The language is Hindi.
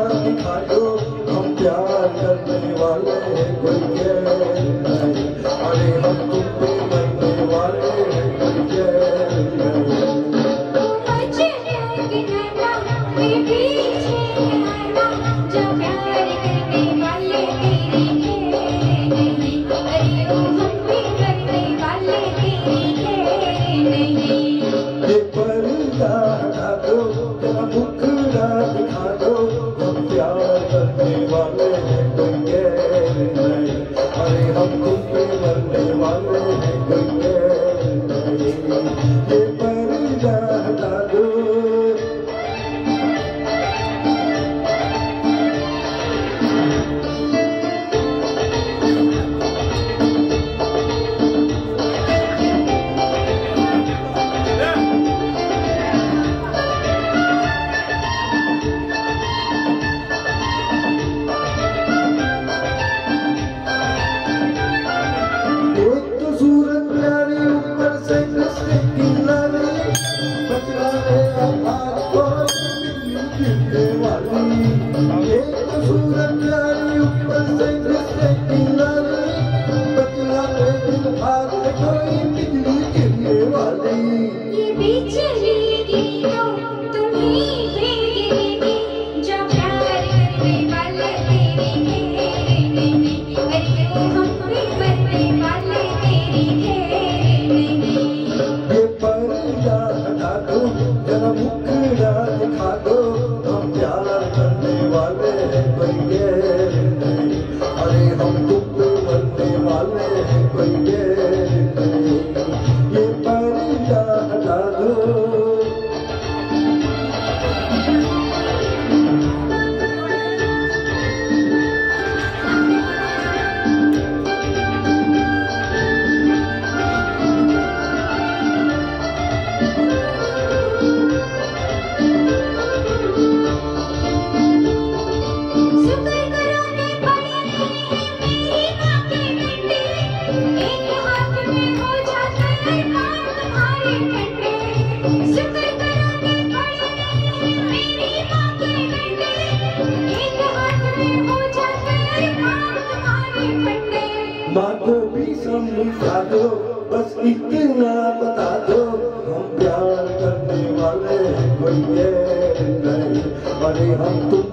दिखा दो, हम प्यार करने वाले हैं कोई कह नहीं, अरे हम तुम पे मरने वाले हैं कोई कह नहीं। ये पर्दा हटा दो, तेरा मुखड़ा दिखा दो, हम प्यार करने वाले हैं कोई कह नहीं, अरे हम तुम पे मरने वाले हैं कोई कह नहीं। ये पर्दा हटा दो। सूरत प्यारी ऊपर से कृष्ण की लाली, बचला ले आपको गिरने वाली। एक सूरत प्यारी ऊपर से कृष्ण की लाली, बचला ले आपको बिजली गिरने वाली। ये बिजली गिरो तुम्हीं पे गिरेगी, जो प्यार करने वाले तेरे नहीं, अरे वो हम पे मरने वाले तेरी नहीं। ये पर्दा हटा दो, जरा मुखड़ा दिखा दो, हम प्यार करने वाले हैं कोई कह नहीं, अरे हम तुम पे मरने वाले हैं कोई कह नहीं। ये पर्दा हटा दो। माँ को भी समझा दो, बस इतना बता दो, हम प्यार करने वाले हैं कोई कह नहीं, अरे हम तुम